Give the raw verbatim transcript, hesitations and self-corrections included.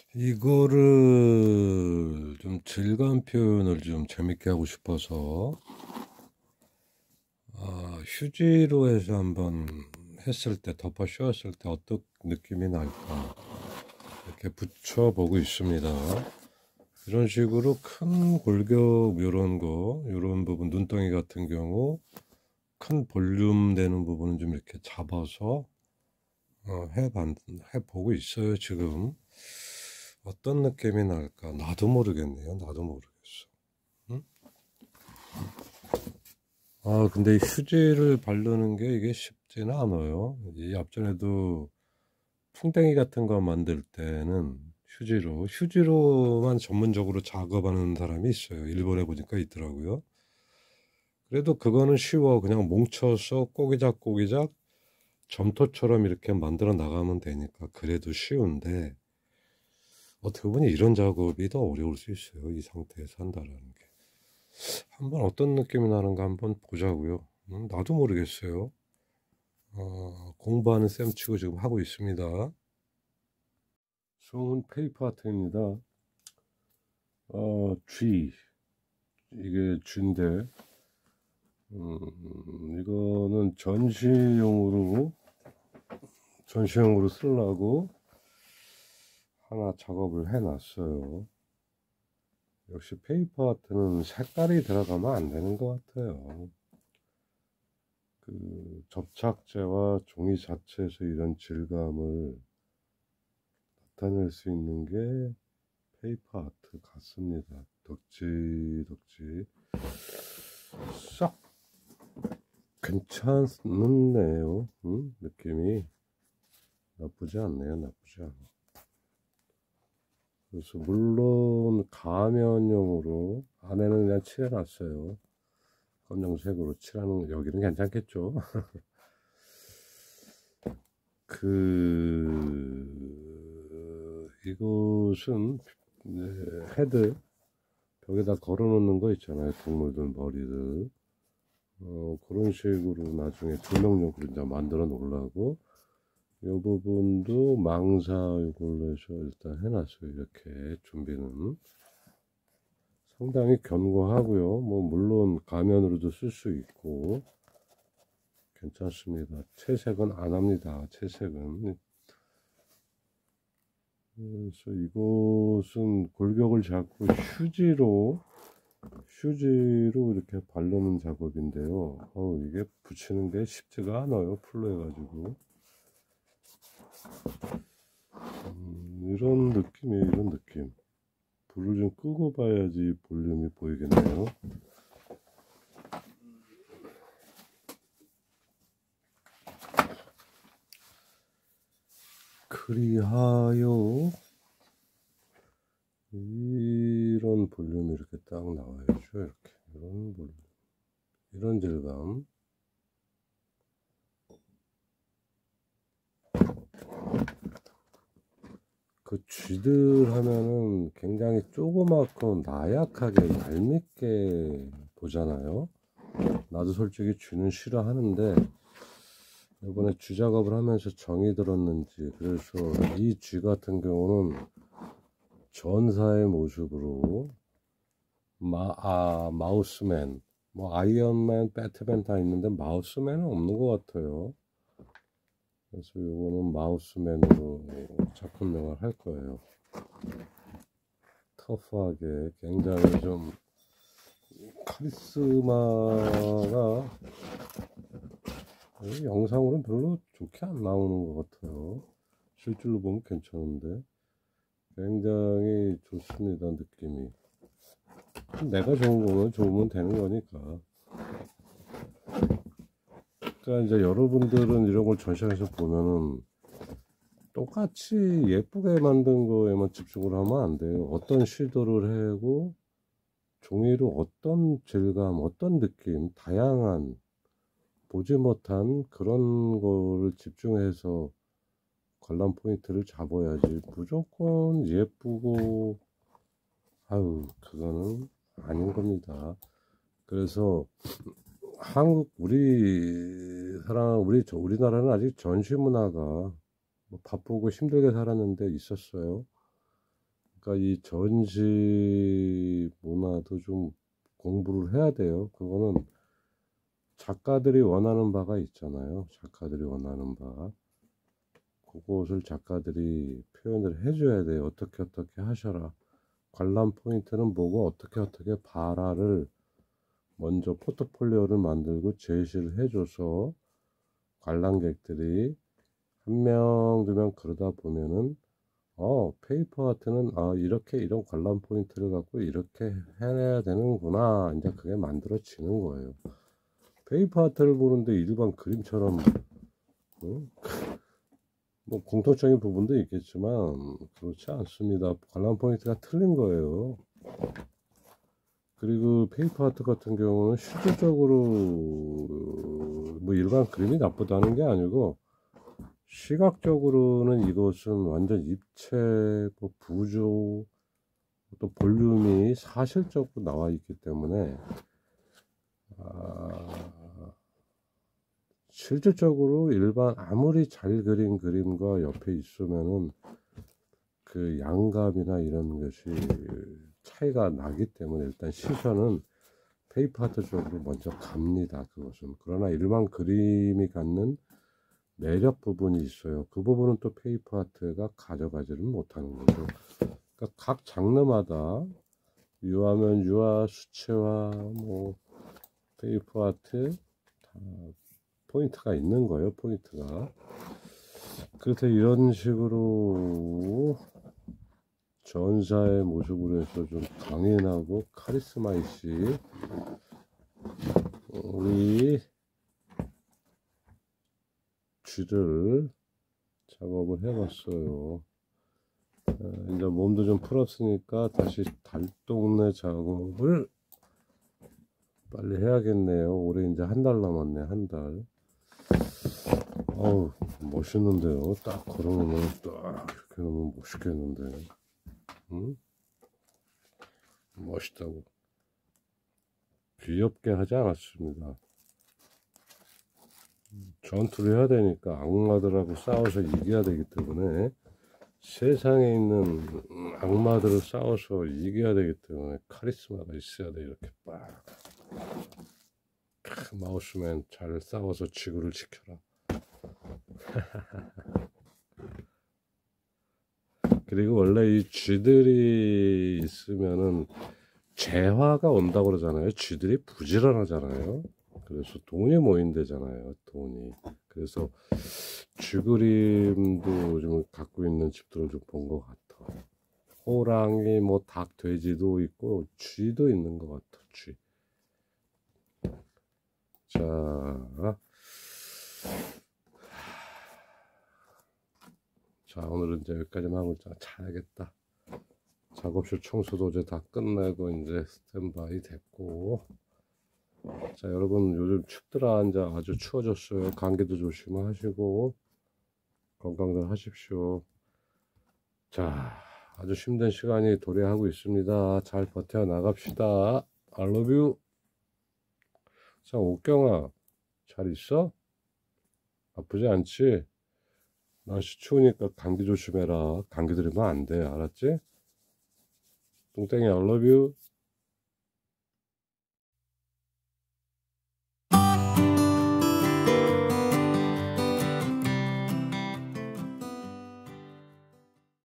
이거를 좀 질감 표현을 좀 재밌게 하고 싶어서 아, 휴지로 해서 한번 했을 때, 덮어 씌웠을 때 어떤 느낌이 날까 이렇게 붙여보고 있습니다. 이런 식으로 큰 골격 요런 거, 요런 부분, 눈덩이 같은 경우 큰 볼륨 되는 부분은 좀 이렇게 잡아서 어, 해봐, 해보고 있어요. 지금 어떤 느낌이 날까 나도 모르겠네요. 나도 모르겠어. 응? 아 근데 이 휴지를 바르는 게 이게 쉽지는 않아요. 이 앞전에도 풍뎅이 같은 거 만들 때는 휴지로 휴지로만 전문적으로 작업하는 사람이 있어요. 일본에 보니까 있더라고요. 그래도 그거는 쉬워. 그냥 뭉쳐서 꼬기작 꼬기작 점토처럼 이렇게 만들어 나가면 되니까 그래도 쉬운데 어떻게 보면 이런 작업이 더 어려울 수 있어요. 이 상태에서 한다라는 게. 한번 어떤 느낌이 나는가 한번 보자고요. 음, 나도 모르겠어요. 어, 공부하는 셈 치고 지금 하고 있습니다. 좋은 페이퍼 아트입니다. 어, G 이게 G인데 음, 이거는 전시용으로 전시용으로 쓰려고 하나 작업을 해놨어요. 역시 페이퍼 아트는 색깔이 들어가면 안 되는 것 같아요. 그 접착제와 종이 자체에서 이런 질감을 나타낼 수 있는 게 페이퍼 아트 같습니다. 덕지 덕지 싹 괜찮네요. 음? 느낌이 나쁘지 않네요. 나쁘지 않아. 그래서 물론 가면용으로 안에는 그냥 칠해놨어요. 검정색으로 칠하는 여기는 괜찮겠죠. 그 이곳은 헤드 벽에다 걸어 놓는 거 있잖아요. 동물들 머리를 어, 그런 식으로 나중에 조명용으로 이제 만들어 놓으려고 이 부분도 망사 이걸로 해서 일단 해놨어요. 이렇게 준비는 상당히 견고하고요. 뭐 물론 가면으로도 쓸 수 있고 괜찮습니다. 채색은 안 합니다. 채색은. 그래서 이곳은 골격을 잡고 휴지로 휴지로 이렇게 바르는 작업인데요. 어, 이게 붙이는 게 쉽지가 않아요. 풀로 해가지고. 음, 이런 느낌이에요. 이런 느낌. 불을 좀 끄고 봐야지 볼륨이 보이겠네요. 그리하여 이런 볼륨이 이렇게 딱 나와야죠. 이렇게 이런 볼륨, 이런 질감. 그 쥐들 하면은 굉장히 조그맣고 나약하게 얄밉게 보잖아요. 나도 솔직히 쥐는 싫어하는데 이번에 쥐 작업을 하면서 정이 들었는지 그래서 이 쥐 같은 경우는 전사의 모습으로 마, 아, 마우스맨 뭐 아이언맨, 배트맨 다 있는데 마우스맨은 없는 것 같아요. 그래서 이거는 마우스맨으로 작품명을 할 거예요. 터프하게 굉장히 좀 카리스마가 영상으로는 별로 좋게 안 나오는 것 같아요. 실제로 보면 괜찮은데 굉장히 좋습니다. 느낌이 내가 좋은 거면 좋으면 되는 거니까. 그러니까 이제 여러분들은 이런 걸 전시장에서 보면은 똑같이 예쁘게 만든 거에만 집중을 하면 안 돼요. 어떤 시도를 하고 종이로 어떤 질감, 어떤 느낌, 다양한 보지 못한 그런 거를 집중해서 관람 포인트를 잡아야지 무조건 예쁘고 아유 그거는 아닌 겁니다. 그래서 한국 우리 사람 우리 저 우리나라는 아직 전시 문화가 뭐 바쁘고 힘들게 살았는데 있었어요. 그러니까 이 전시 문화도 좀 공부를 해야 돼요. 그거는 작가들이 원하는 바가 있잖아요. 작가들이 원하는 바. 그것을 작가들이 표현을 해줘야 돼요. 어떻게 어떻게 하셔라. 관람 포인트는 뭐고 어떻게 어떻게 봐라를 먼저 포트폴리오를 만들고 제시를 해줘서 관람객들이 한 명, 두 명 그러다 보면은 어, 페이퍼 아트는 아, 이렇게 이런 관람 포인트를 갖고 이렇게 해내야 되는구나. 이제 그게 만들어지는 거예요. 페이퍼 아트를 보는데 일반 그림처럼 어? 뭐 공통적인 부분도 있겠지만 그렇지 않습니다. 관람 포인트가 틀린 거예요. 그리고 페이퍼 아트 같은 경우는 실질적으로 뭐 일반 그림이 나쁘다는 게 아니고 시각적으로는 이것은 완전 입체, 뭐 부조, 또 볼륨이 사실적으로 나와 있기 때문에 아, 실질적으로 일반 아무리 잘 그린 그림과 옆에 있으면은 그 양감이나 이런 것이 차이가 나기 때문에 일단 시선은 페이퍼 아트 쪽으로 먼저 갑니다. 그것은. 그러나 일반 그림이 갖는 매력 부분이 있어요. 그 부분은 또 페이퍼 아트가 가져가지를 못하는 거죠. 그러니까 각 장르마다 유화면 유화, 수채화, 뭐 페이퍼 아트 다 포인트가 있는 거예요. 포인트가. 그래서 이런 식으로 전사의 모습으로 해서 좀 강인하고 카리스마 있이 우리 쥐를 작업을 해봤어요. 이제 몸도 좀 풀었으니까 다시 달동네 작업을 빨리 해야겠네요. 올해 이제 한 달 남았네. 한 달. 어우 멋있는데요. 딱 걸어놓으면 딱 이렇게 놓으면 멋있겠는데. 응? 멋있다고. 귀엽게 하지 않았습니다. 전투를 해야 되니까 악마들하고 싸워서 이겨야 되기 때문에 세상에 있는 악마들을 싸워서 이겨야 되기 때문에 카리스마가 있어야 돼. 이렇게 빡 마우스맨 잘 싸워서 지구를 지켜라. 그리고 원래 이 쥐들이 있으면은 재화가 온다고 그러잖아요. 쥐들이 부지런하잖아요. 그래서 돈이 모인대잖아요. 돈이. 그래서 쥐 그림도 좀 갖고 있는 집들을 좀 본 것 같아. 호랑이, 뭐 닭, 돼지도 있고 쥐도 있는 것 같아. 쥐. 자, 자 오늘은 이제 여기까지만 하고 자야겠다. 작업실 청소도 이제 다 끝내고 이제 스탠바이 됐고. 자 여러분 요즘 춥더라. 이제 아주 추워졌어요. 감기도 조심하시고 건강들 하십시오. 자 아주 힘든 시간이 도래하고 있습니다. 잘 버텨 나갑시다. I love you. 자 옥경아 잘 있어? 아프지 않지? 날씨 추우니까 감기 조심해라. 감기 들이면 안 돼. 알았지? 뚱땡이 I love you.